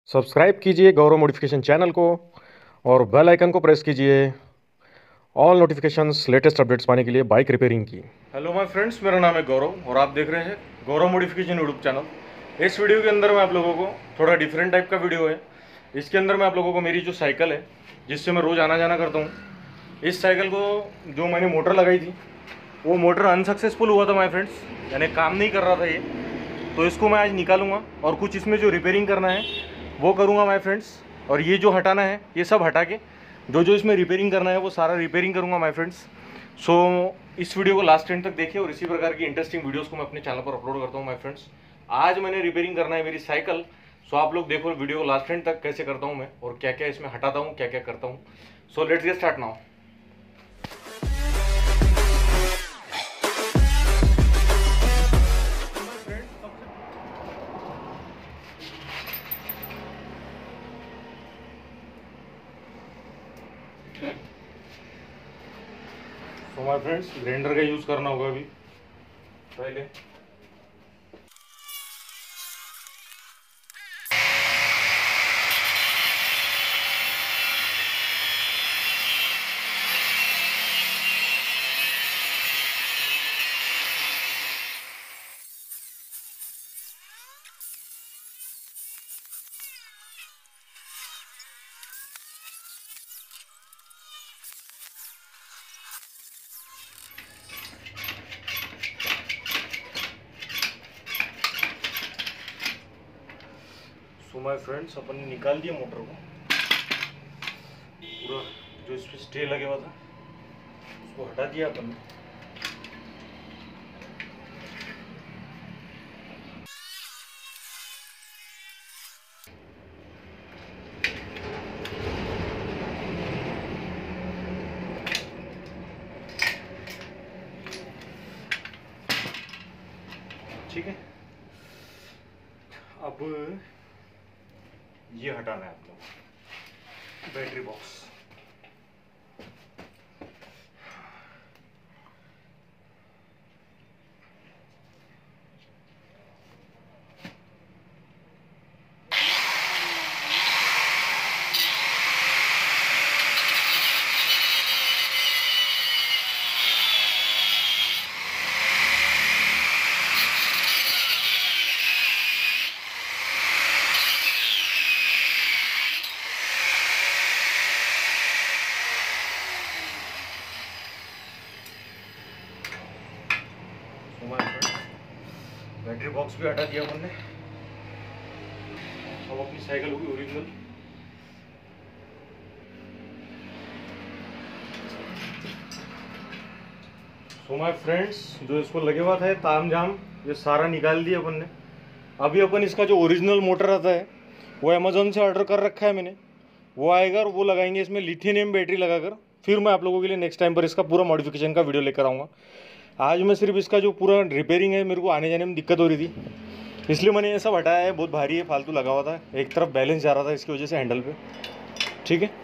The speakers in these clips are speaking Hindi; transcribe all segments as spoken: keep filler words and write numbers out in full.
सब्सक्राइब कीजिए गौरव मॉडिफिकेशन चैनल को और बेल आइकन को प्रेस कीजिए ऑल नोटिफिकेशंस लेटेस्ट अपडेट्स पाने के लिए बाइक रिपेयरिंग की। हेलो माय फ्रेंड्स, मेरा नाम है गौरव और आप देख रहे हैं गौरव मॉडिफिकेशन यूट्यूब चैनल। इस वीडियो के अंदर मैं आप लोगों को थोड़ा डिफरेंट टाइप का वीडियो है। इसके अंदर मैं आप लोगों को मेरी जो साइकिल है जिससे मैं रोज़ आना जाना करता हूँ, इस साइकिल को जो मैंने मोटर लगाई थी वो मोटर अनसक्सेसफुल हुआ था माय फ्रेंड्स, यानी काम नहीं कर रहा था ये। तो इसको मैं आज निकालूंगा और कुछ इसमें जो रिपेयरिंग करना है वो करूंगा माय फ्रेंड्स। और ये जो हटाना है ये सब हटा के जो जो इसमें रिपेयरिंग करना है वो सारा रिपेयरिंग करूंगा माय फ्रेंड्स। सो इस वीडियो को लास्ट एंड तक देखिए और इसी प्रकार की इंटरेस्टिंग वीडियोस को मैं अपने चैनल पर अपलोड करता हूँ माय फ्रेंड्स। आज मैंने रिपेयरिंग करना है मेरी साइकिल। सो आप लोग देखो वीडियो को लास्ट एंड तक कैसे करता हूँ मैं और क्या क्या इसमें हटाता हूँ, क्या क्या करता हूँ। So let's get start now. तो माय फ्रेंड्स, ग्राइंडर का यूज़ करना होगा अभी पहले। सो माय फ्रेंड्स, अपन ने निकाल दिया मोटर को पूरा, जो इस पर स्टे लगे हुआ था उसको हटा दिया अपन ने। ठीक है, अब ये हटाना है आप लोग बैटरी बॉक्स। बैटरी बॉक्स भी हटा दिया अपन ने। अब अपनी साइकिल होगी ओरिजिनल। सो माय फ्रेंड्स, जो इसको लगे हुआ था ताम झाम ये सारा निकाल दिया अपन ने। अभी अपन इसका जो ओरिजिनल मोटर आता है वो अमेजोन से ऑर्डर कर रखा है मैंने, वो आएगा और वो लगाएंगे इसमें लिथियम बैटरी लगाकर। फिर मैं आप लोगों के लिए नेक्स्ट टाइम पर इसका पूरा मॉडिफिकेशन का वीडियो लेकर आऊँगा। आज मैं सिर्फ इसका जो पूरा रिपेयरिंग है, मेरे को आने जाने में दिक्कत हो रही थी इसलिए मैंने ये सब हटाया है। बहुत भारी है, फालतू लगा हुआ था, एक तरफ बैलेंस जा रहा था इसकी वजह से हैंडल पे। ठीक है,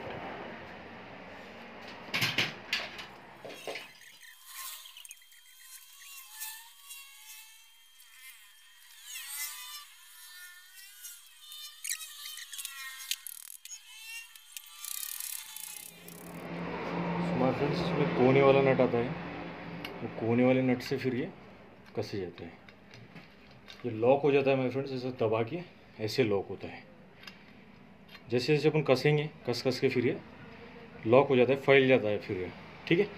स्मार्ट फ्रेंड्स, इसमें कोने वाला नट आता है, वो कोने वाले नट से फिर ये कसे जाते हैं। ये लॉक हो जाता है मेरे फ्रेंड्स, ऐसे दबा के ऐसे लॉक होता है। जैसे जैसे अपन कसेंगे कस कस के फिर ये लॉक हो जाता है, फैल जाता है फिर ये। ठीक है,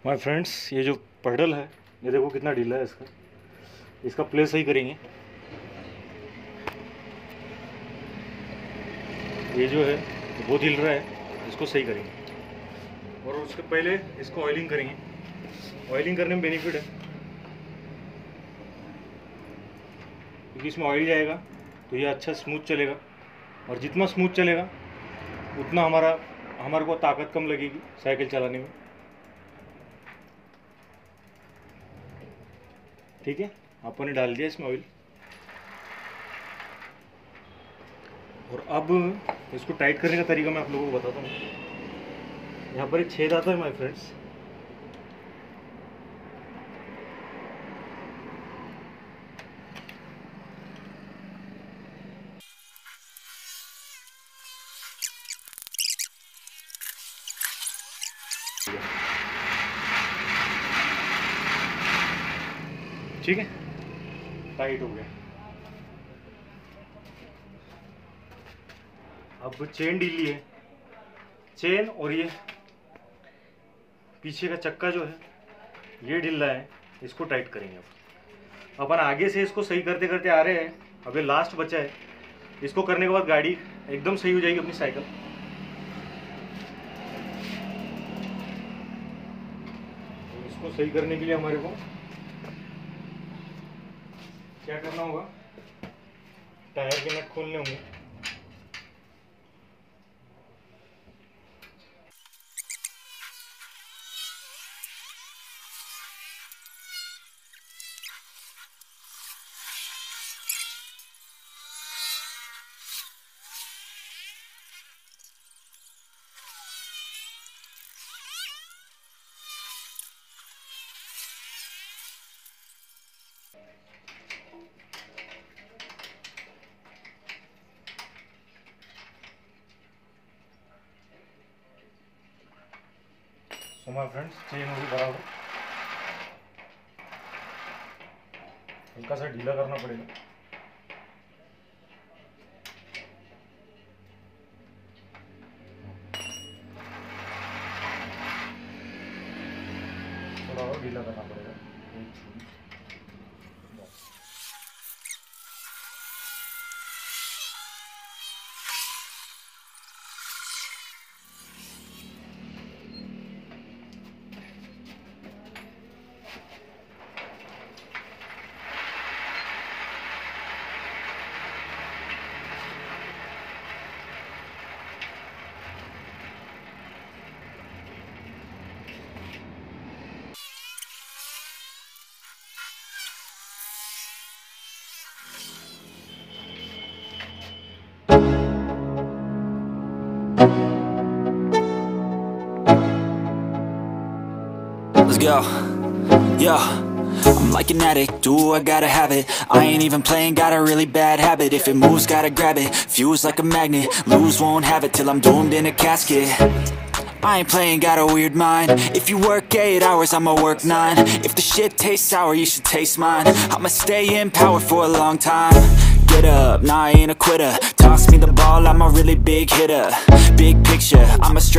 माय फ्रेंड्स, ये जो पैडल है ये देखो कितना ढीला है। इसका इसका प्ले सही करेंगे। ये जो है बहुत हिल रहा है, इसको सही करेंगे। और उसके पहले इसको ऑयलिंग करेंगे। ऑयलिंग करने में बेनिफिट है क्योंकि इसमें ऑयल जाएगा तो ये अच्छा स्मूथ चलेगा। और जितना स्मूथ चलेगा उतना हमारा हमारे को ताकत कम लगेगी साइकिल चलाने में। ठीक है, अपन ने डाल दिया इसमें ऑयल। और अब इसको टाइट करने का तरीका मैं आप लोगों को बताता हूँ। यहाँ पर एक छेद आता है माय फ्रेंड्स। ठीक है, टाइट हो गया। अब चेन ढीली है, चेन और ये पीछे का चक्का जो है ये ढीला है, इसको टाइट करेंगे। अब अपन आगे से इसको सही करते करते आ रहे हैं। अब ये लास्ट बचा है, इसको करने के बाद गाड़ी एकदम सही हो जाएगी अपनी साइकिल। तो इसको सही करने के लिए हमारे को क्या करना होगा, टायर के नट खोलने होंगे। तो माय फ्रेंड्स, चेन होगी बराबर। हल्का सा ढीला करना पड़ेगा। थोड़ा और ढीला करना पड़ेगा। Let's go. Yo, I'm like an addict, do I gotta have it. I ain't even playing, got a really bad habit. If it moves, gotta grab it, fuse like a magnet. Lose, won't have it till I'm doomed in a casket. I ain't playing, got a weird mind. If you work eight hours, I'ma work nine. If the shit tastes sour, you should taste mine. I'ma stay in power for a long time. Get up, nah I ain't a quitter. Toss me the ball, I'm a really big hitter. Big picture, I'm a straight